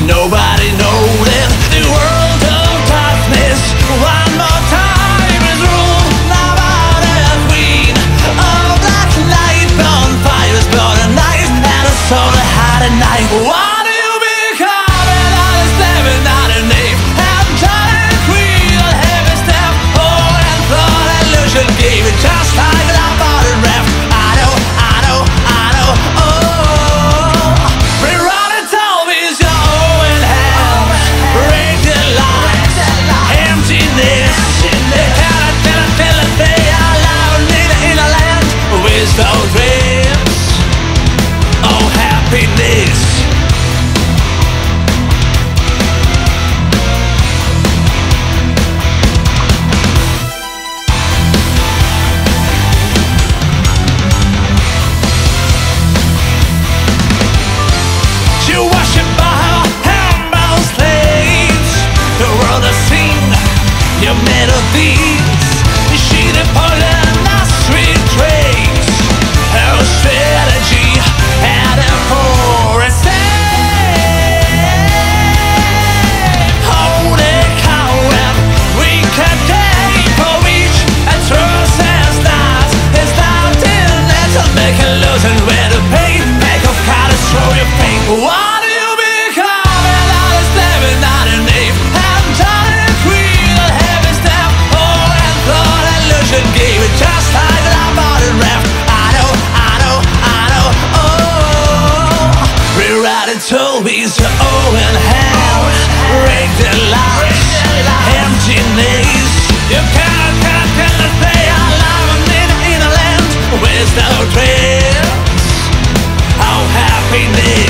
Nobody noticed the world of darkness. One more time is ruled now by the queen of black light. Bonfires, blood and knives, and a soul that had a knife. What do you become? And I was stepping out a name. And Johnny Queen on heavy step. Oh, and thought illusion gave it just like that bottom ref. I know, oh. Rerun it always your own hands. Break the lies, emptiness. Tell it they are loud in a land with no dreams. Oh, happiness. You worship by her humble slaves. The world has seen your melodies. She the poisonous sweet trace. Her strategy and her chorus. Holy cow, and we can take for each a truth says that it's not in it to make a losing where to pay. Make of colors, show your pain. What do you become? And I was stepping out a name. And Johnny Queen on heavy step. Oh, and thought illusion gave it just like that bottom ref. I know, oh. Rewrite it to be so open hands. Break the lies, emptiness. You cannot stay alive in a land with no dreams. Oh, happiness.